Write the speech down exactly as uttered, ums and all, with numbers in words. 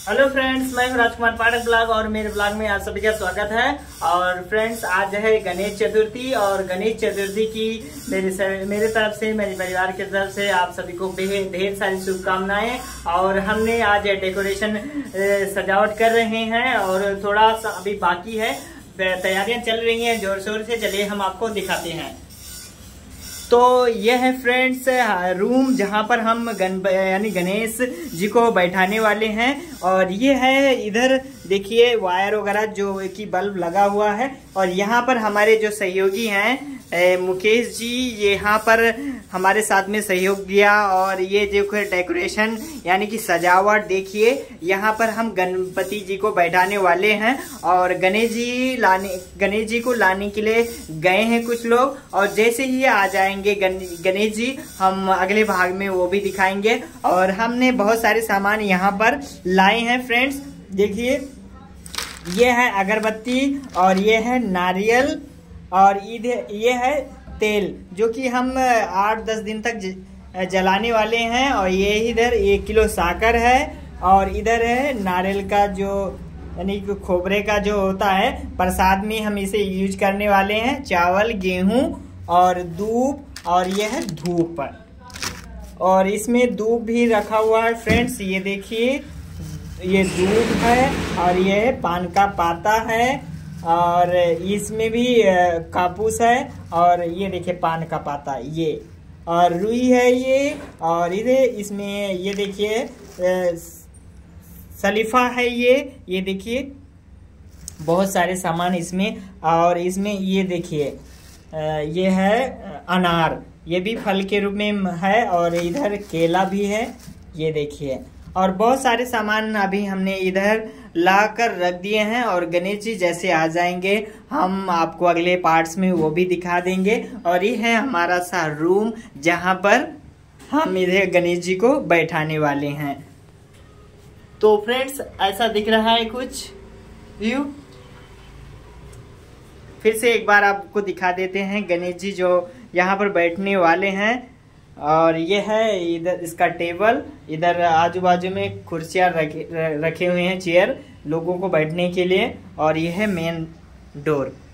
Hello friends, मैं हूं राजकुमार पाठक blog और मेरे ब्लॉग में आप सभी का स्वागत है। और फ्रेंड्स, आज है गणेश चतुर्थी और गणेश चतुर्थी की मेरे मेरे तरफ से, मेरे परिवार की तरफ से आप सभी को ढेर सारी शुभकामनाएं। और हमने आज डेकोरेशन सजावट कर रहे हैं और थोड़ा सा अभी बाकी है, तैयारियां चल रही हैं जोर शोर से। चलिए हम आपको दिखाते हैं। तो यह है फ्रेंड्स रूम जहां पर हम गण यानी गणेश जी को बैठाने वाले हैं। और ये है, इधर देखिए वायर वगैरह जो कि बल्ब लगा हुआ है। और यहाँ पर हमारे जो सहयोगी हैं ए, मुकेश जी, ये यहाँ पर हमारे साथ में सहयोग दिया। और ये जो डेकोरेशन यानी कि सजावट देखिए, यहाँ पर हम गणपति जी को बैठाने वाले हैं और गणेश जी लाने गणेश जी को लाने के लिए गए हैं कुछ लोग। और जैसे ही आ जाएंगे गणेश जी, हम अगले भाग में वो भी दिखाएंगे। और हमने बहुत सारे सामान यहाँ पर लाए हैं फ्रेंड्स। देखिए, ये है अगरबत्ती और ये है नारियल और इधर ये है तेल, जो कि हम आठ दस दिन तक जलाने वाले हैं। और ये इधर एक किलो साकर है और इधर है नारियल का जो यानी कि खोबरे का जो होता है प्रसाद में हम इसे यूज करने वाले हैं। चावल, गेहूं और दूब और ये है धूप। और इसमें दूब भी रखा हुआ है फ्रेंड्स। ये देखिए, ये दूब है और ये पान का पाता है और इसमें भी कापूस है। और ये देखिए पान का पाता, ये और रुई है ये। और इधर इसमें ये देखिए सलीफा है, ये ये देखिए बहुत सारे सामान इसमें। और इसमें ये देखिए ये है अनार, ये भी फल के रूप में है। और इधर केला भी है, ये देखिए। और बहुत सारे सामान अभी हमने इधर ला कर रख दिए हैं। और गणेश जी जैसे आ जाएंगे हम आपको अगले पार्ट्स में वो भी दिखा देंगे। और ये है हमारा सा रूम जहां पर हम इधर गणेश जी को बैठाने वाले हैं। तो फ्रेंड्स, ऐसा दिख रहा है कुछ व्यू। फिर से एक बार आपको दिखा देते हैं गणेश जी जो यहाँ पर बैठने वाले हैं। और ये है इधर इसका टेबल, इधर आजू बाजू में कुर्सियां रखे रखे हुए हैं, चेयर लोगों को बैठने के लिए। और ये है मेन डोर।